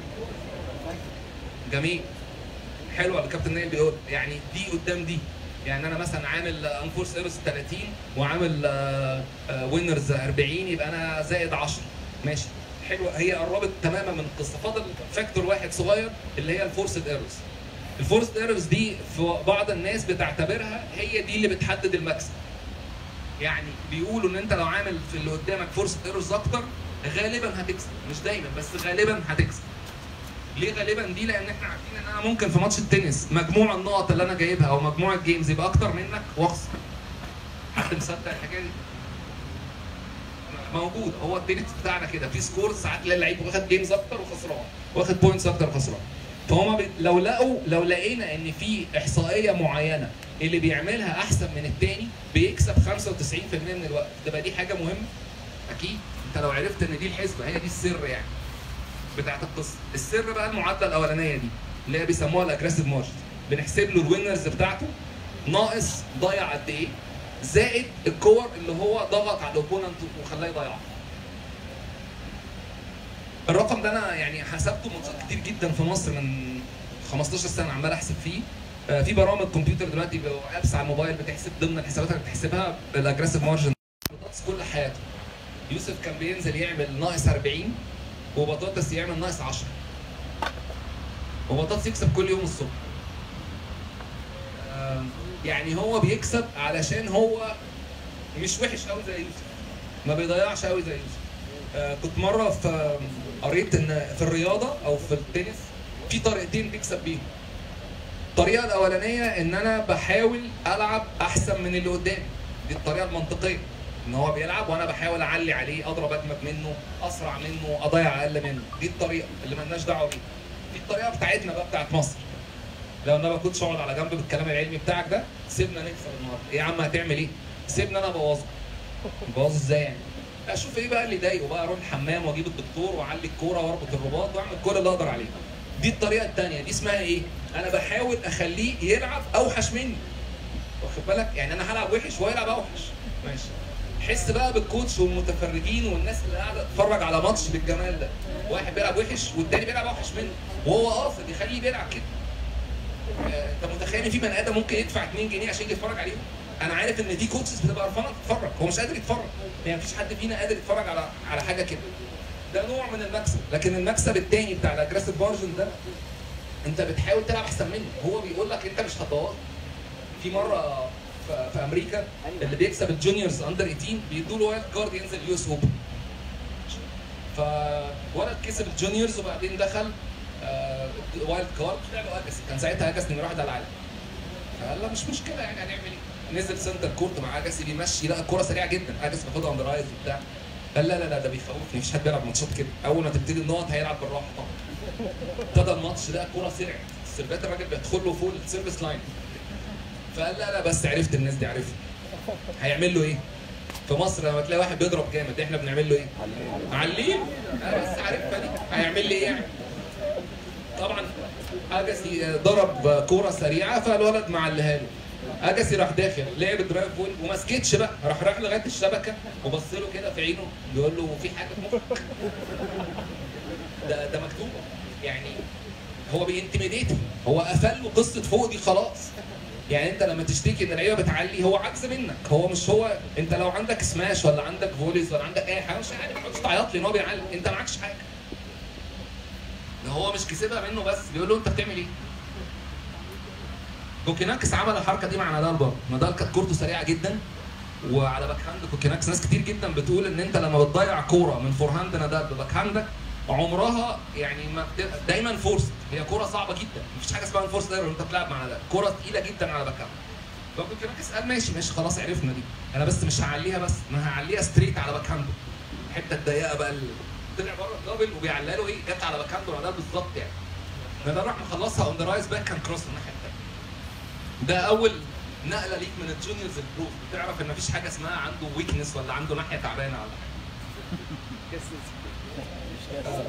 جميل. حلو اللي الكابتن نايل بيقول، يعني دي قدام دي. يعني انا مثلا عامل انفورس ايرورز 30 وعامل وينرز 40، يبقى انا زائد 10. ماشي. حلو، هي قربت تماما من القصه. فاضل فاكتور واحد صغير اللي هي الفورسد ايرورز. الفورسد ايرورز دي في بعض الناس بتعتبرها هي دي اللي بتحدد المكسب. يعني بيقولوا ان انت لو عامل في اللي قدامك فورسد ايرورز اكتر غالبا هتكسب، مش دايما بس غالبا هتكسب. ليه غالبا دي؟ لان احنا عارفين ان انا ممكن في ماتش التنس مجموع النقط اللي انا جايبها او مجموع الجيمز يبقى اكتر منك واخسر. حد مصدق الحكايه دي؟ موجود. هو التنس بتاعنا كده في سكور، ساعات تلاقي اللعيب واخد جيمز اكتر وخسران، واخد بوينتس اكتر وخسران. فهم لو لقينا ان في احصائيه معينه اللي بيعملها احسن من الثاني بيكسب 95% من الوقت، تبقى دي حاجه مهمه. اكيد انت لو عرفت ان دي الحسبه هي دي السر يعني بتاعت القصه. السر بقى المعادله الاولانيه دي اللي هي بيسموها الاجريسيف مارجن. بنحسب له الوينرز بتاعته ناقص ضيع قد ايه زائد الكور اللي هو ضغط على الاوبوننت وخلاه يضيعها. الرقم ده انا يعني حسبته ماتشات كتير جدا في مصر من 15 سنه عمال احسب فيه. في برامج كمبيوتر دلوقتي ابس على الموبايل بتحسب ضمن الحسابات اللي بتحسبها بالاجريسيف مارجن. كل حياته يوسف كان بينزل يعمل ناقص 40 وبطاطس يعمل ناقص 10، وبطاطس يكسب كل يوم الصبح. يعني هو بيكسب علشان هو مش وحش قوي زي يوسف، ما بيضيعش قوي زي يوسف. كنت مره قريت ان في الرياضه او في التنس في طريقتين تكسب بيهم. الطريقه الاولانيه ان انا بحاول العب احسن من اللي قدامي، دي الطريقه المنطقيه، ان هو بيلعب وانا بحاول اعلي عليه، اضرب اجمد منه، اسرع منه، اضيع اقل منه. دي الطريقه اللي مالناش دعوه بيها. دي الطريقه بتاعتنا بقى بتاعت مصر. لو انا ما كنتش اقعد على جنب بالكلام العلمي بتاعك ده، سيبنا نكسب النهارده. ايه يا عم هتعمل ايه؟ سيبنا انا ابوظه. ابوظه ازاي يعني؟ اشوف ايه بقى اللي يضايقه بقى، اروح الحمام واجيب الدكتور واعلي الكوره واربط الرباط واعمل كل اللي اقدر عليه. دي الطريقه الثانيه، دي اسمها ايه؟ انا بحاول اخليه يلعب اوحش مني. واخد بالك؟ يعني انا هلعب وحش وهو يلعب اوحش. ماشي. حس بقى بالكوتش والمتفرجين والناس اللي قاعده تتفرج على ماتش بالجمال ده. واحد بيلعب وحش والتاني بيلعب اوحش منه وهو قاصد يخليه بيلعب كده. انت متخيل ان في بني ادم ممكن يدفع 2 جنيه عشان يجي يتفرج عليهم؟ انا عارف ان دي كوتشز بتبقى قرفانه تتفرج، هو مش قادر يتفرج، يعني مفيش حد فينا قادر يتفرج على حاجه كده. ده نوع من المكسب. لكن المكسب الثاني بتاع الاجريسيف مارجن ده، انت بتحاول تلعب احسن منه، هو بيقول لك انت مش هتبوظ. في مره في امريكا اللي بيكسب الجونيورز اندر 18 بيدوا له وايلد كارد ينزل يو اس اوبن. فولد كسب الجونيورز وبعدين دخل وايلد كارد، لعبوا اجاسي، كان ساعتها اجاسي نمره واحد على العالم. فقال لا مش مشكله يعني هنعمل ايه؟ نزل سنتر كورت مع اجاسي بيمشي، لقى الكوره سريعه جدا، اجاسي بياخدها اندر ايز وبتاع. قال لا ده بيخوفني، مفيش حد بيلعب ماتشات كده، اول ما تبتدي النقط هيلعب بالراحه طبعا. ابتدى الماتش لقى الكوره سرعت، السيرفات الراجل بيدخل له فوق السيرفيس لاين. فقال لا بس عرفت الناس دي عارفها. هيعمل له ايه؟ في مصر لما تلاقي واحد بيضرب جامد احنا بنعمل له ايه؟ عليه. انا بس عارفها دي، هيعمل لي ايه يعني؟ طبعا اجاسي ضرب كوره سريعه فالولد معلها له. اجاسي راح داخل لعب درايف بول وما سكتش بقى، راح لغايه الشبكه وبص له كده في عينه بيقول له في حاجه في مخك. ده مكتوبه يعني، هو بينتميديت، هو قفل له قصه فوق دي خلاص. يعني انت لما تشتكي ان اللعيبه بتعلي هو عجز منك، هو مش هو. انت لو عندك سماش ولا عندك فوليز ولا عندك اي حاجه مش عارف، ما تقعدش تعيط لي ان هو بيعلي، انت معكش حاجه. ده هو مش كسبها منه بس، بيقول له انت بتعمل ايه؟ كوكيناكس عمل الحركه دي مع نادال برضه، نادال كانت كورته سريعه جدا وعلى باك هاند كوكيناكس. ناس كتير جدا بتقول ان انت لما بتضيع كوره من فور هاند نادال بباك هاندك عمرها يعني ما دايما فورس، هي كوره صعبه جدا، مفيش حاجه اسمها فورس دايما وانت بتلعب مع نادال، كوره ثقيله جدا على باك هاند. فكوكيناكس قال ماشي خلاص عرفنا دي، انا بس مش هعليها، بس انا هعليها ستريت على باك هاند. الحته الضيقه بقى اللي طلع بره الدبل وبيعلى له ايه، جت على باك هاند نادال بالظبط يعني. نادال راح مخلصها اون ذا رايز باك، كان كروس الناحيه الثانيه. ده اول نقله ليك من الجونيورز البرو، بتعرف ان مفيش حاجه اسمها عنده ويكنس ولا عنده ناحيه تعبانه ولا حاجه.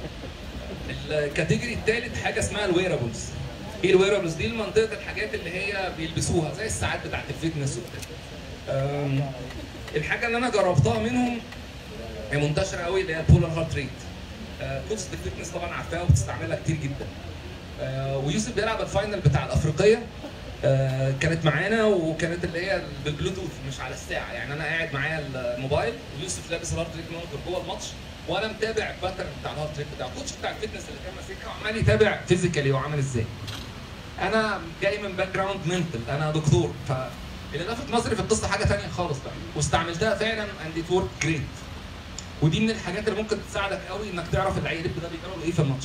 الكاتيجوري الثالث حاجه اسمها الويرابلز. ايه الويرابلز دي؟ المنطقه الحاجات اللي هي بيلبسوها زي الساعات بتاعت الفتنس وبتاع. الحاجه اللي انا جربتها منهم هي منتشره قوي اللي هي البولر هارت ريت. كوتش الفتنس طبعا عارفاها وبتستعملها كتير جدا. ويوسف بيلعب الفاينل بتاع الافريقيه، كانت معانا وكانت اللي هي بالبلوتوث مش على الساعه، يعني انا قاعد معايا الموبايل ويوسف لابس الهارت ريت مونيتور جوه الماتش وانا متابع الباترن بتاع الهارت ريت بتاع الكوتش بتاع الفتنس اللي كان ماسكها وعمال يتابع فيزيكالي هو عامل ازاي. انا جاي من باك جراوند منتل، انا دكتور، فاللي لفت نظري في القصه حاجه ثانيه خالص بقى، واستعملتها فعلا اند ات ورك جريت. ودي من الحاجات اللي ممكن تساعدك قوي انك تعرف اللعيب ده بيعملوا ايه في الماتش.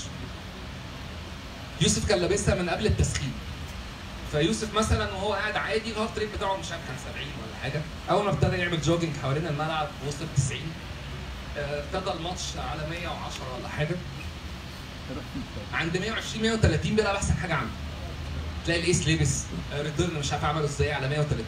يوسف كان لابسها من قبل التسخين. فيوسف مثلا وهو قاعد عادي الهارت ريت بتاعه مش عارف كان 70 ولا حاجه، اول ما ابتدى يعمل جوجنج حوالين الملعب وصل 90، ابتدى الماتش على 110 ولا حاجه، عند 120 130 بيلعب احسن حاجه عنده. تلاقي الايس لبس ريتيرن مش عارف عمله ازاي على 130.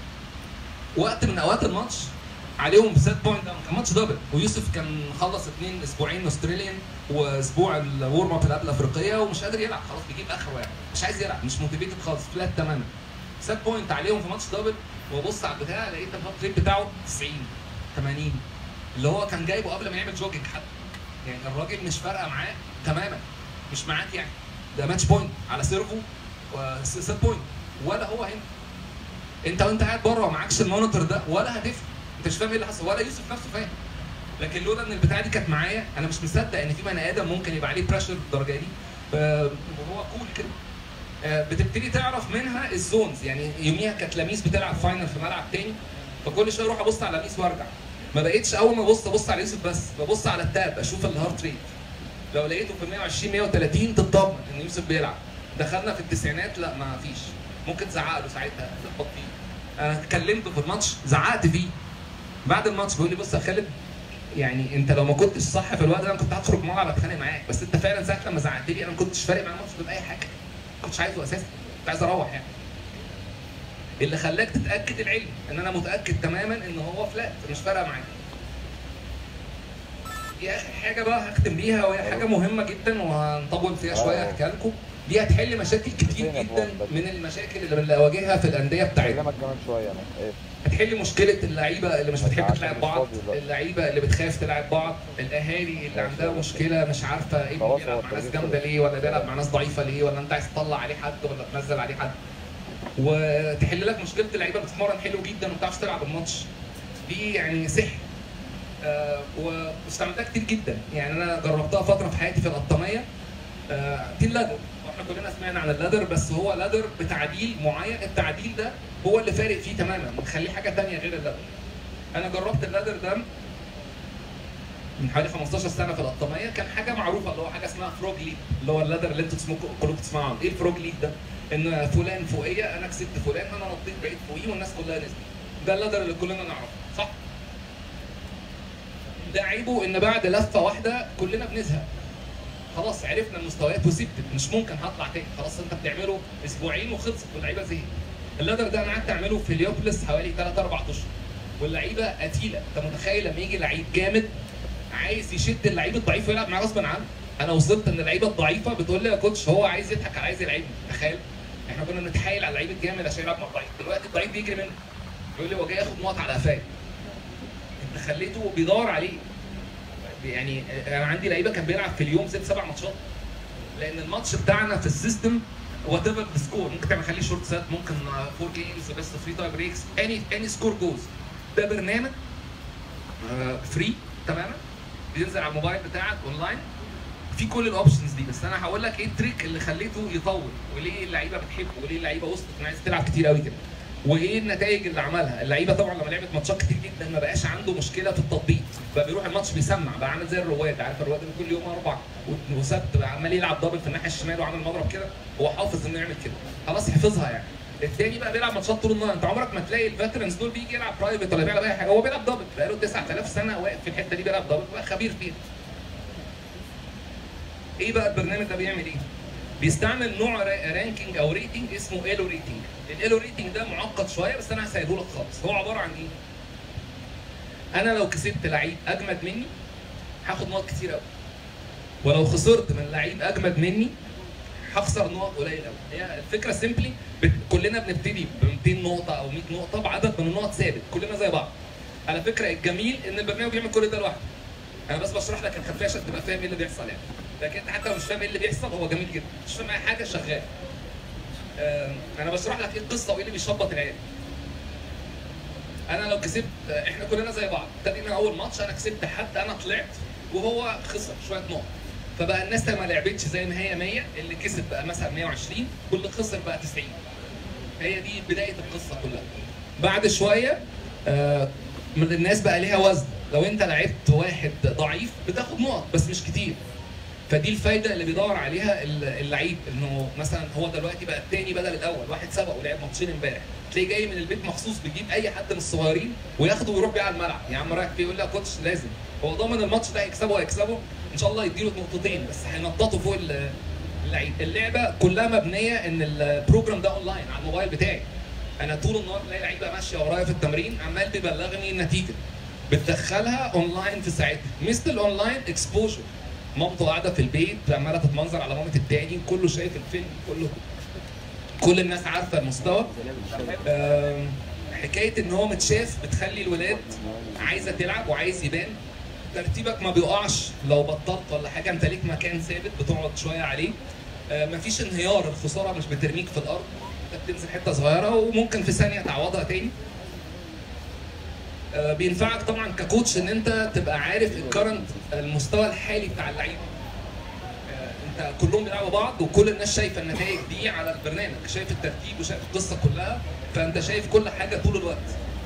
وقت من اوقات الماتش عليهم سيت بوينت، كان ماتش دبل ويوسف كان خلص اسبوعين استراليان واسبوع الورم اب اللي قبل الافريقيه ومش قادر يلعب، خلاص بيجيب اخره يعني، مش عايز يلعب، مش موتيفيتد خالص، فلات تماما. سيت بوينت عليهم في ماتش دبل وبص على البتاع لقيت الهارت ريت بتاعه 90 80 اللي هو كان جايبه قبل ما يعمل جوجنج حتى. يعني الراجل مش فارقه معاه تماما، مش معاك يعني، ده ماتش بوينت على سيرفو وسيت بوينت، ولا هو هنا. انت وانت قاعد بره ومعكش المونيتور ده ولا هتفهم، انت مش فاهم ايه اللي حصل، ولا يوسف نفسه فاهم. لكن لولا ان البتاعه دي كانت معايا انا مش مصدق ان في بني ادم ممكن يبقى عليه بريشر بالدرجه دي وهو كول كده. بتبتدي تعرف منها الزونز، يعني يوميها كانت لميس بتلعب فاينل في ملعب تاني، فكل شويه اروح ابص على لميس وارجع. ما بقتش اول ما ابص على يوسف بس، ببص على التاب اشوف الهارت ريت، لو لقيته في 120 130 تطمن ان يوسف بيلعب. دخلنا في التسعينات لا ما فيش، ممكن تزعق له ساعتها تخبط فيه. انا كلمته في الماتش زعقت فيه بعد الماتش، بيقول لي بص يا خالد يعني انت لو ما كنتش صح في الوقت ده انا كنت هخرج معاه اتخانق معاك، بس انت فعلا ساعه لما زعقت لي انا ما كنتش فارق معايا الماتش باي حاجه، ما كنتش عايزه اساسا، كنت عايز اروح يعني. اللي خلاك تتاكد العلم ان انا متاكد تماما ان هو فلات مش فارقه معايا. دي اخر حاجه بقى هختم بيها وهي حاجه مهمه جدا وهنطول فيها شويه احكيها لكم. دي هتحل مشاكل كتير جدا من المشاكل اللي بنواجهها في الانديه بتاعتنا. هتحل مشكله اللعيبه اللي مش بتحب تلعب بعض، اللعيبه اللي بتخاف تلعب بعض، الاهالي اللي عندها مشكله مش عارفه ابني بيلعب مع ناس جامده ليه ولا بيلعب مع ناس ضعيفه ليه، ولا انت عايز تطلع عليه حد ولا تنزل عليه حد. وتحل لك مشكله اللعيبه بتتمرن حلو جدا وما بتعرفش تلعب الماتش. دي يعني سحر. واستعملتها كتير جدا، يعني انا جربتها فتره في حياتي في القطاميه. دي اللادر، واحنا كلنا سمعنا عن اللادر، بس هو لادر بتعديل معين، التعديل ده هو اللي فارق فيه تماما، مخليه حاجه ثانيه غير اللادر. انا جربت اللادر ده من حوالي 15 سنه في القطاميه، كان حاجه معروفه اللي هو حاجه اسمها فروج ليد، اللي هو اللادر اللي انتوا كلكم تسمعوا عنه. ايه الفروج ليد ده؟ ان فلان فوقيه، انا كسبت فلان، انا نطيت بعيد فوقيه والناس كلها نزلت. ده اللادر اللي كلنا نعرفه، صح؟ ده عيبه ان بعد لفه واحده كلنا بنزهق. خلاص عرفنا المستويات وسبت، مش ممكن هطلع تاني، خلاص انت بتعمله اسبوعين وخلصت واللعيبه زهقت. اللادر ده انا قعدت اعمله في هليوبوليس حوالي 3 4 اشهر. واللعيبه قتيله، انت متخيل لما يجي لعيب جامد عايز يشد اللعيب الضعيف ويلعب معاه غصب عنه. انا وصلت ان اللعيبه الضعيفه بتقول لي يا كوتش هو عايز يضحك على عايز يلعبني، تخيل. احنا كنا بنتحايل على اللعيب الجامد عشان يلعب مع الضعيف، دلوقتي الضعيف بيجري منه يقول لي هو جاي ياخد نقط على قفايا. انت خليته بيدور عليه. يعني انا عندي لعيبه كان بيلعب في اليوم 6 7 ماتشات، لان الماتش بتاعنا في السيستم وات ايفر السكور، ممكن تعمل خليه شورت سات، ممكن 4 جيمز بس 3 تايم بريكس، اني سكور جوز. ده برنامج فري تماما، بينزل على الموبايل بتاعك اونلاين، في كل الاوبشنز دي. بس انا هقول لك ايه التريك اللي خليته يطول، وليه اللعيبه بتحبه، وليه اللعيبه وصلت ان عايزه تلعب كتير قوي كده، وايه النتائج اللي عملها. اللعيبه طبعا لما لعبت ماتشات كتير جدا ما بقاش عنده مشكله في التطبيق، بقى بيروح الماتش بيسمع، بقى عامل زي الرواد، عارف الرواد اللي كل يوم 4 وسبت بقى عمال يلعب دبل في الناحيه الشمال وعامل مضرب كده، هو حافظ انه يعمل كده، خلاص حفظها يعني. الثاني بقى بيلعب ماتشات طول النهار، انت عمرك ما تلاقي الفيترنز دول بيجي يلعب برايفت ولا بيلعب اي حاجه، هو بيلعب دبل بقاله 9000 سنه واقف في الحته دي بيلعب دبل، بقى خبير فيها. ايه بقى البرنامج ده بيعمل ايه؟ بيستعمل نوع رانكينج او ريتنج اسمه ايلو ريتنج. الايلو ريتنج ده معقد شويه بس انا هسهله لك خالص. هو عباره عن ايه؟ انا لو كسبت لعيب اجمد مني هاخد نقط كتير قوي، ولو خسرت من لعيب اجمد مني هخسر نقط قليل قوي. هي الفكره سيمبلي كلنا بنبتدي ب 200 نقطه او 100 نقطه بعدد من النقط ثابت، كلنا زي بعض. على فكره الجميل ان البرنامج بيعمل كل ده لوحده، انا بس بشرح لك الخلفيه عشان تبقى فاهم ايه اللي بيحصل يعني. لكن انت حتى لو مش فاهم ايه اللي بيحصل هو جميل جدا، مش فاهم اي حاجه شغال. انا بشرح لك ايه القصه وايه اللي بيشبط العيال. انا لو كسبت، احنا كلنا زي بعض، ابتدينا اول ماتش انا كسبت حد، انا طلعت وهو خسر شويه نقط، فبقى الناس ما لعبتش زي ما هي 100، اللي كسب بقى مثلا 120 واللي خسر بقى 90. هي دي بدايه القصه كلها. بعد شويه من الناس بقى ليها وزن، لو انت لعبت واحد ضعيف بتاخد نقط بس مش كتير. فدي الفايده اللي بيدور عليها اللعيب، انه مثلا هو دلوقتي بقى الثاني بدل الاول، واحد سبقه ولعب ماتشين امبارح، تلاقيه جاي من البيت مخصوص بيجيب اي حد من الصغيرين وياخده ويروح بيه على الملعب. يا عم رايح فيه؟ يقول لي يا كوتش لازم، هو ضامن الماتش ده هيكسبه ان شاء الله، يديله نقطتين بس هينططوا فوق اللعيب. اللعبه كلها مبنيه ان البروجرام ده اونلاين على الموبايل بتاعي. انا طول النهار الاقي لعيبه ماشيه ورايا في التمرين عمال بيبلغني النتيجه، بتدخلها اونلاين في ساعتها. مثل الاونلاين اكسبوجر، مامته قاعده في البيت عماله تتمنظر على مامه التاني، كله شايف الفيلم، كل الناس عارفه المستوى. حكايه ان هو متشاف بتخلي الولاد عايزه تلعب وعايز يبان. ترتيبك ما بيقعش لو بطلت ولا حاجه، انت ليك مكان ثابت بتقعد شويه عليه. مفيش انهيار، الخساره مش بترميك في الارض، انت بتنزل حته صغيره وممكن في ثانيه تعوضها تاني. بينفعك طبعا ككوتش ان انت تبقى عارف الكرنت، المستوى الحالي بتاع اللعيبه. انت كلهم بيلعبوا بعض وكل الناس شايفه النتائج دي على البرنامج، شايف الترتيب وشايف القصه كلها، فانت شايف كل حاجه طول الوقت.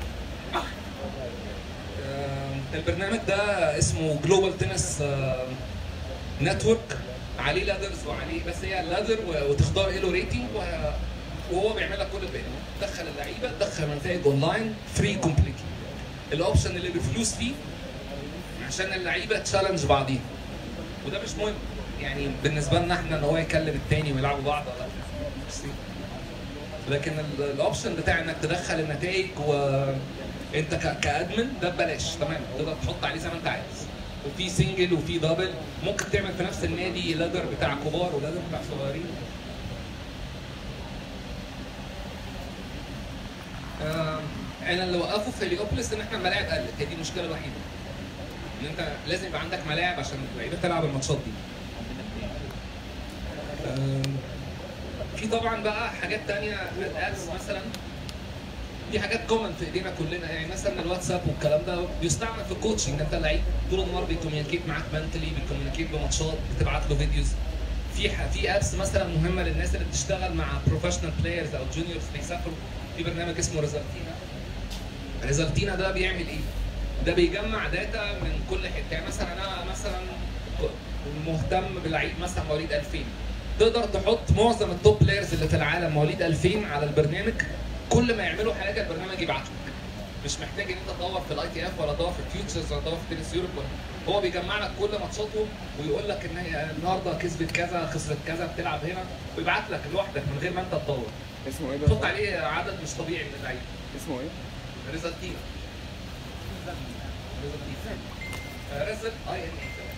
البرنامج ده اسمه جلوبال تنس نتورك، عليه لادرز وعليه، بس هي اللادر وتختار ايلو ريتنج وهو بيعمل لك كل الباقي. تدخل اللعيبه، تدخل نتائج اونلاين فري كومبليتلي. الاوبشن اللي بفلوس فيه عشان اللعيبه تشالنج بعضيها، وده مش مهم يعني بالنسبه لنا احنا ان هو يكلم التاني ويلعبوا بعض ولا لا. لكن الاوبشن بتاع انك تدخل النتائج وانت كادمن ده ببلاش تمام، تقدر تحط عليه زي ما انت عايز، وفي سنجل وفي دبل، ممكن تعمل في نفس النادي لادر بتاع كبار ولادر بتاع صغيرين. انا اللي وقفه في هليوبوليس ان احنا الملاعب قلت، هي دي المشكله الوحيده، ان انت لازم يبقى عندك ملاعب عشان اللعيبه تلعب الماتشات دي. في طبعا بقى حاجات تانية الابس مثلا، دي حاجات كومن في ايدينا كلنا، يعني مثلا الواتساب والكلام ده بيستعمل في الكوتشنج. انت لعيب طول النهار بيكوميونيكيت معاك منتلي، بيكوميونيكيت بماتشات، بتبعت له فيديوز. في ابس مثلا مهمه للناس اللي بتشتغل مع بروفيشنال بلايرز او جونيورز بيسافروا، في برنامج اسمه ريزلتينا. ريزلتينا ده بيعمل ايه؟ ده بيجمع داتا من كل حته، يعني مثلا انا مثلا مهتم بلعيب مثلا مواليد 2000، تقدر تحط معظم التوب بلايرز اللي في العالم مواليد 2000 على البرنامج، كل ما يعملوا حاجه البرنامج يبعت لك. مش محتاج ان انت تدور في الاي تي اف ولا تدور في الفيوتشرز ولا تدور في تنس يوروب، هو بيجمع لك كل ماتشاتهم ويقول لك ان هي النهارده كسبت كذا، خسرت كذا، بتلعب هنا، ويبعت لك لوحدك من غير ما انت تدور. اسمه ايه ده؟ تحط عليه عدد مش طبيعي من اللعيبه. اسمه ايه؟ ريزلتينا. ريزلت اي ان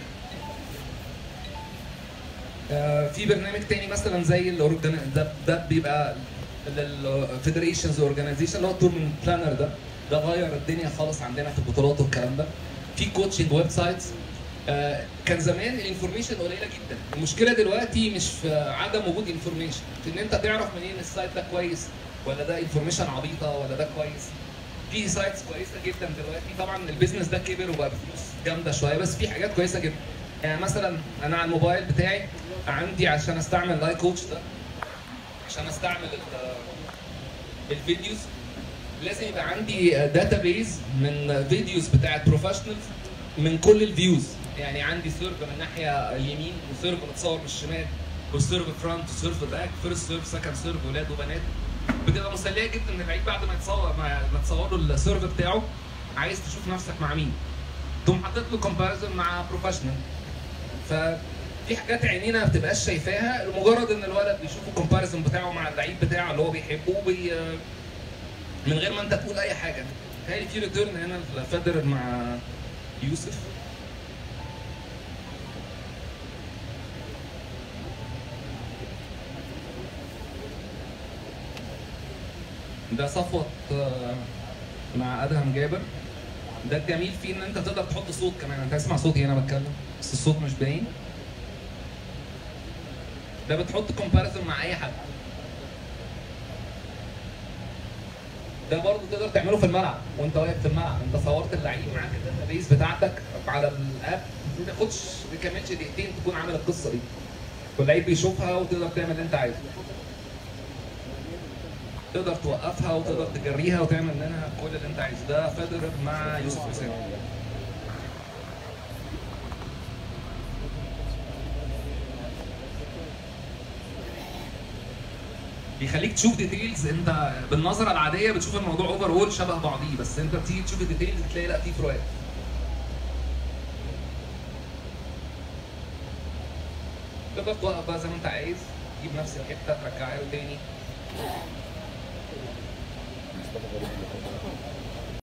اي. في برنامج تاني مثلا زي ده بيبقى الفيدريشنز اورجانيزيشن اللي هو التورنمنت بلانر. ده غير الدنيا خالص عندنا في البطولات والكلام ده. في كوتشنج ويب سايتس. كان زمان الانفورميشن قليله جدا، المشكله دلوقتي مش في عدم وجود انفورميشن، في ان انت تعرف منين السايت ده كويس ولا ده انفورميشن عبيطه ولا ده كويس. في سايتس كويسه جدا دلوقتي، طبعا البيزنس ده كبر وبقى بفلوس جامده شويه، بس في حاجات كويسه جدا. يعني مثلا انا على الموبايل بتاعي عندي عشان استعمل لايك كوتش ده، عشان استعمل الفيديوز لازم يبقى عندي داتا بيز من فيديوز بتاعت بروفيشنالز من كل الفيوز. يعني عندي سيرف من الناحيه اليمين وسيرف متصور من الشمال وسيرف فرونت وسيرف باك، فيرست سيرف سكند سيرف، ولاد وبنات. بتبقى مسليه جدا ان اللعيب بعد ما تصور له السيرف بتاعه عايز تشوف نفسك مع مين، تقوم حاطط له كومباريزون مع بروفيشنال. ففي حاجات عينينا ما بتبقاش شايفاها، لمجرد ان الولد بيشوف الكومباريزون بتاعه مع اللعيب بتاعه اللي هو بيحبه من غير ما انت تقول اي حاجه. تهيألي في ريتيرن هنا لفيدرر مع يوسف. ده صفوت مع ادهم جابر. ده الجميل فيه ان انت تقدر تحط صوت كمان، انت هتسمع صوتي هنا بتكلم بس الصوت مش باين. ده بتحط كومباريزون مع اي حد. ده برضه تقدر تعمله في الملعب وانت واقف في الملعب، انت صورت اللعيب معاك الداتا بيز بتاعتك على الاب، ما تاخدش ما تكملش دقيقتين تكون عامل القصه دي، واللعيب بيشوفها وتقدر تعمل اللي انت عايزه. تقدر توقفها وتقدر تجريها وتعمل منها كل اللي انت عايزه. ده فيدرر مع يوسف حسين. بيخليك تشوف ديتيلز، انت بالنظره العاديه بتشوف الموضوع اوفر اول شبه بعضيه، بس انت بتيجي تشوف الديتيلز بتلاقي لا في فروقات. تقدر توقف بقى زي ما انت عايز، تجيب نفس الحته ترجعها له تاني.